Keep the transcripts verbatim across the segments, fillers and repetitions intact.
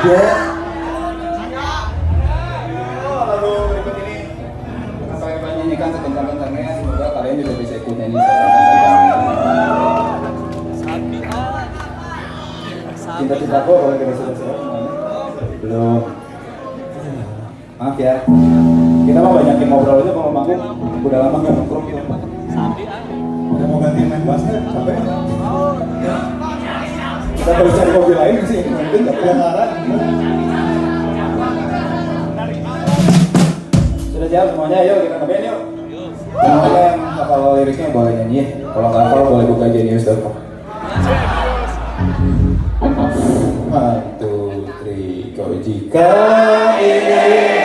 ada. Lalu berikut ini saya akan nyanyikan sebentar-bentarnya. Semoga kalian juga bisa ikut nyanyi cinta-cintaku boleh kita sudah-sudah semuanya? Belum. Maaf ya. Kita mah banyak yang ngobrol aja kalau manggung. Udah lama nggak nongkrong gitu. Udah mau ganti main basket, capek. Kita perlu cari mobil lain sih, mungkin nggak punya arah. Sudah siap semuanya, yuk kita ke band yuk. Semuanya yang hafal liriknya boleh nyanyi, kalau nggak hafal boleh buka genius dot com. One, two, three, go. Jika ini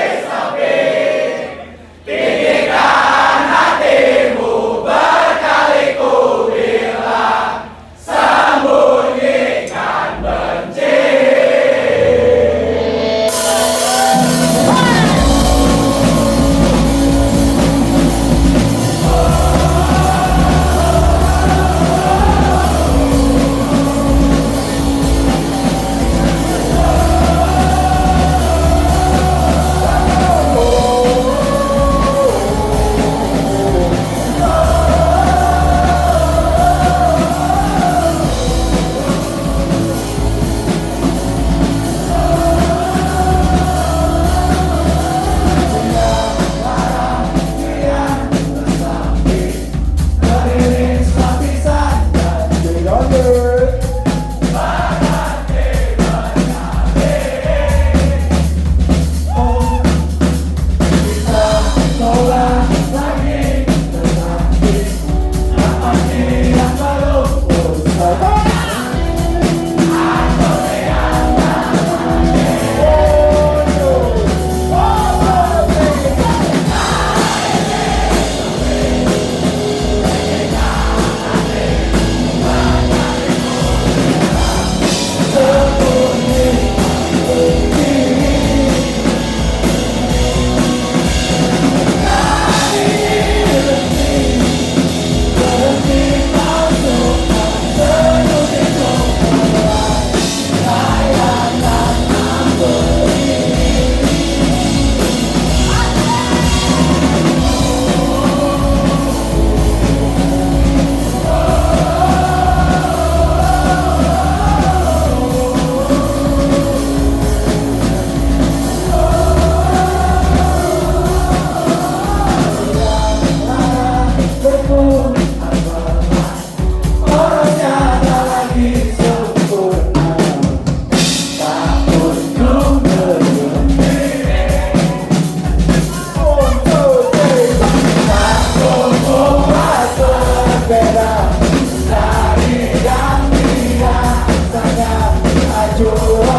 dari yang dia sangat acuh.